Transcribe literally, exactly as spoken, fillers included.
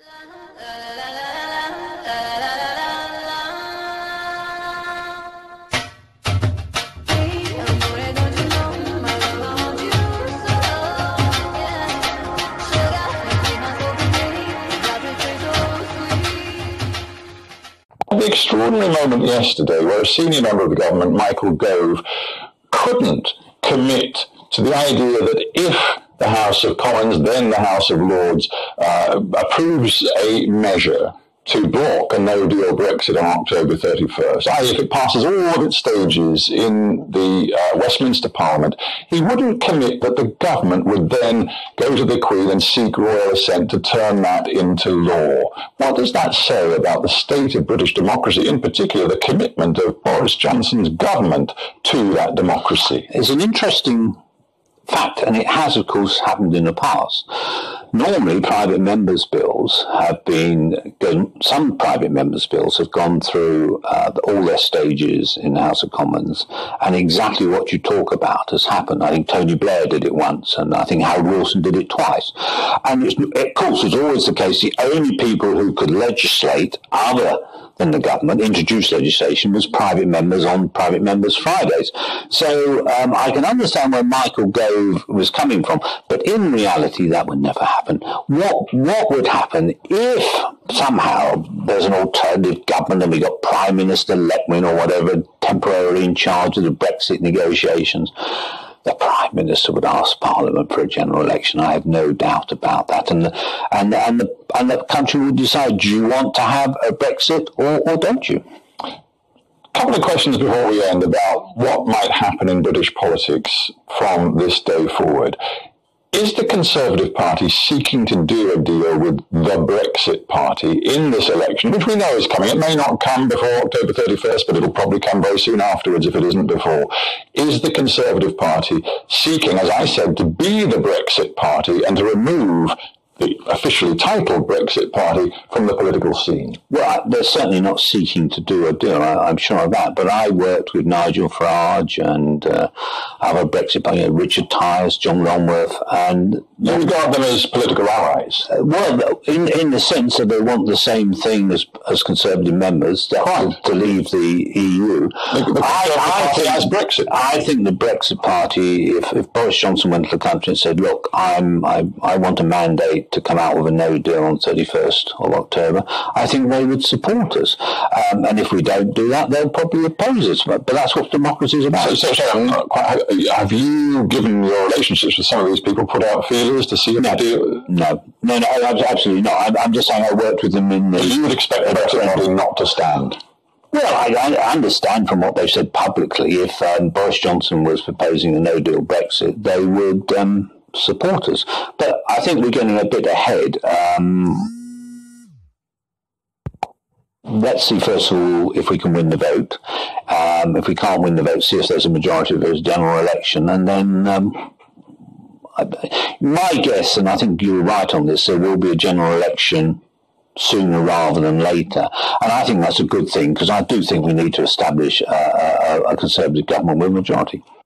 The extraordinary moment yesterday where a senior member of the government, Michael Gove, couldn't commit to the idea that if the House of Commons, then the House of Lords, uh, approves a measure to block a no-deal Brexit on October thirty-first, that is, if it passes all of its stages in the uh, Westminster Parliament, he wouldn't commit that the government would then go to the Queen and seek royal assent to turn that into law. What does that say about the state of British democracy, in particular the commitment of Boris Johnson's government to that democracy? It's an interesting fact, and it has, of course, happened in the past. Normally, private members' bills have been, some private members' bills have gone through uh, all their stages in the House of Commons, and exactly what you talk about has happened. I think Tony Blair did it once, and I think Harold Wilson did it twice. And it's, of course, it's always the case, the only people who could legislate other than the government, introduce legislation, was private members on Private Members' Fridays. So um, I can understand where Michael Gove was coming from, but in reality that would never happen. What what would happen if somehow there's an alternative government and we got Prime Minister Letwin or whatever temporarily in charge of the Brexit negotiations? The Prime Minister would ask Parliament for a general election. I have no doubt about that. And the, and, and, the, and the country will decide, do you want to have a Brexit or, or don't you? A couple of questions before we end about what might happen in British politics from this day forward. Is the Conservative Party seeking to do a deal with the Brexit Party in this election, which we know is coming? It may not come before October thirty-first, but it'll probably come very soon afterwards if it isn't before. Is the Conservative Party seeking, as I said, to be the Brexit Party and to remove the officially titled Brexit Party from the political scene? Well, they're certainly not seeking to do a deal, I, I'm sure of that. But I worked with Nigel Farage and uh, other Brexit party, you know, Richard Tyers, John Longworth, and you regard them as political allies? Uh, well, in in the sense that they want the same thing as as Conservative members, to, right. to leave the E U. The, the I, I think as Brexit. I think the Brexit Party, if, if Boris Johnson went to the country and said, "Look, I'm I I want a mandate to come out with a no deal on thirty-first of October," I think they would support us. Um, and if we don't do that, they'll probably oppose us. But, but that's what democracy is about. So, so, so I'm not quite, have you, given your relationships with some of these people, put out feelers to see if no, they do? No, no, no, absolutely not. I'm, I'm just saying I worked with them in the... You would expect the Brexit party not to stand? Well, I, I understand from what they've said publicly, if um, Boris Johnson was proposing a no-deal Brexit, they would... Um, supporters. But I think we're getting a bit ahead. Um, let's see, first of all, if we can win the vote. Um, if we can't win the vote, see if there's a majority of those general election. And then um, I, my guess, and I think you're right on this, there will be a general election sooner rather than later. And I think that's a good thing, because I do think we need to establish a, a, a Conservative government with a majority.